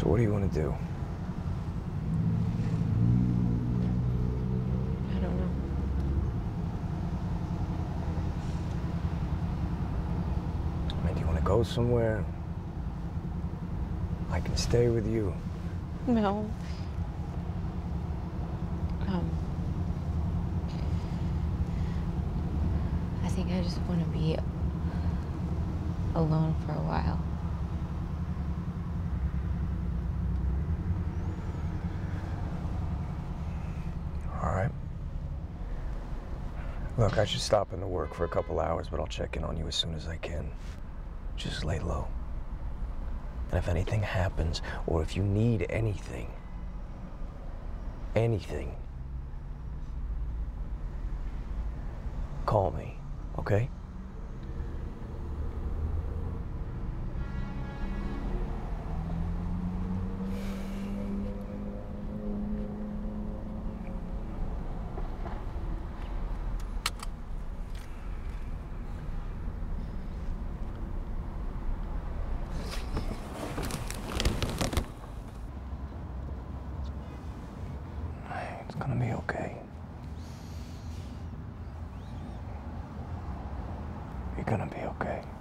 So what do you want to do? I don't know. I mean, do you want to go somewhere? I can stay with you. No. I think I just want to be alone for a while. All right. Look, I should stop into work for a couple hours, but I'll check in on you as soon as I can. Just lay low. And if anything happens, or if you need anything, call me, okay? It's gonna be okay. You're gonna be okay.